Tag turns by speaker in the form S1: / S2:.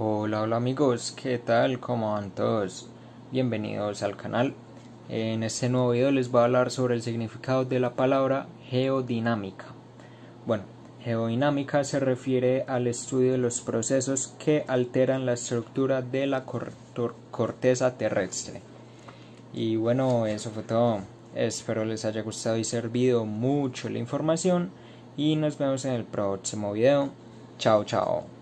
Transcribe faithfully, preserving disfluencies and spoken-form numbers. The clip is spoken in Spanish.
S1: Hola, hola amigos, ¿qué tal? ¿Cómo van todos? Bienvenidos al canal. En este nuevo video les voy a hablar sobre el significado de la palabra geodinámica. Bueno, geodinámica se refiere al estudio de los procesos que alteran la estructura de la corteza terrestre. Y bueno, eso fue todo. Espero les haya gustado y servido mucho la información y nos vemos en el próximo video. Chao, chao.